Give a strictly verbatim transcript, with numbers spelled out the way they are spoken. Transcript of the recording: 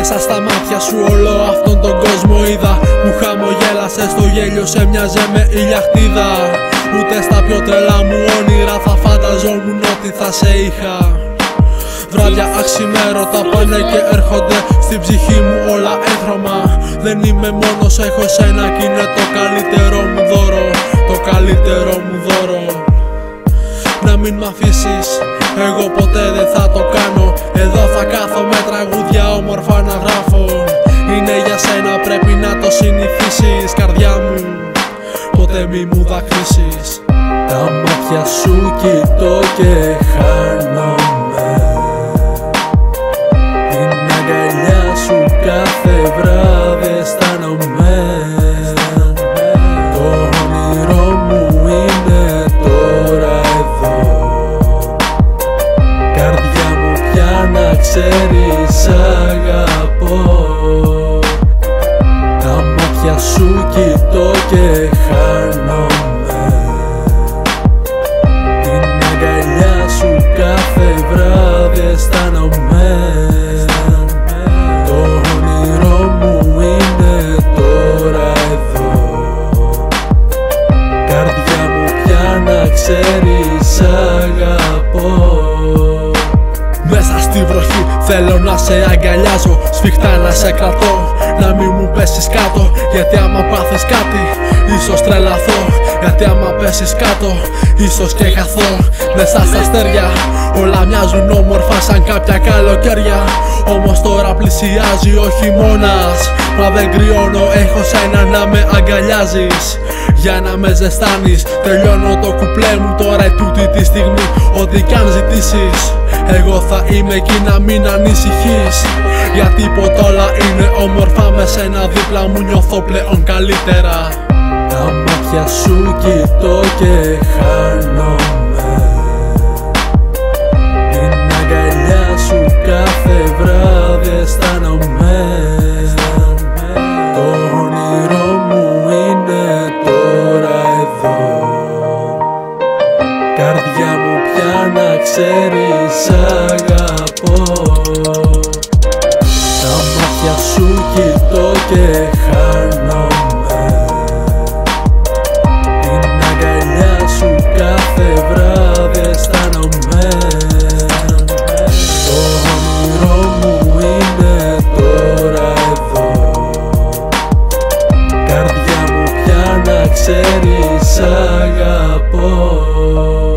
Μέσα στα μάτια σου όλο αυτόν τον κόσμο είδα. Μου χαμογέλασες, το γέλιο σε μοιάζε με ηλιαχτίδα. Ούτε στα πιο τρελά μου όνειρα θα φανταζόμουν ότι θα σε είχα. Βράδια αξιμέρωτα πάνε και έρχονται στην ψυχή μου όλα έγχρωμα. Δεν είμαι μόνος, έχω σένα κι είναι το καλύτερο μου δώρο. Το καλύτερο μου δώρο. Να μην μ' αφήσεις, εγώ ποτέ δεν θα το κάνω. Εδώ θα κάθομαι τραγούδια όμορφα να γράφω. Είναι για σένα, πρέπει να το συνηθίσεις. Καρδιά μου, ποτέ μη μου δακρύσεις. Τα μάτια σου κοιτώ και χάνομαι. Την αγκαλιά σου κάθε βράδυ αισθάνομαι. Το όνειρό μου είναι τώρα εδώ. Καρδιά μου πια να ξέρεις αγαπώ. Τα μάτια σου κοιτώ και χάνομαι. Την αγκαλιά σου κάθε βράδυ αισθάνομαι. Το όνειρό μου είναι τώρα εδώ. Καρδιά μου πια να ξέρεις αγαπώ. Μέσα στη βροχή θέλω να σε αγκαλιάζω. Σφιχτά να σε κρατώ, να μην μου πέσεις κάτω. Γιατί άμα πάθεις κάτι, ίσως τρελαθώ. Γιατί άμα πέσεις κάτω, ίσως και χαθώ. Μέσα στα αστέρια όλα μοιάζουν όμορφα σαν κάποια καλοκαίρια. Όμως τώρα πλησιάζει ο χειμώνας. Μα δεν κρυώνω, έχω σένα να με αγκαλιάζεις. Για να με ζεστάνεις, τελειώνω το κουπλέ μου τώρα τούτη τη στιγμή. Ό,τι κι αν ζητήσεις, εγώ θα είμαι εκεί να μην ανησυχείς. Γιατί ποτέ όλα είναι όμορφα με σένα δίπλα μου, νιώθω πλέον καλύτερα. Τα μάτια σου κοιτώ και χάνομαι. Την αγκαλιά σου κάθε βράδυ αισθάνομαι. Το όνειρό μου είναι τώρα εδώ. Καρδιά μου πια να ξέρεις αγαπώ. Τα μάτια σου κοιτώ και χάνομαι. Την αγκαλιά σου κάθε βράδυ αισθάνομαι. Το όνειρό μου είναι τώρα εδώ. Καρδιά μου πια να ξέρεις αγαπώ.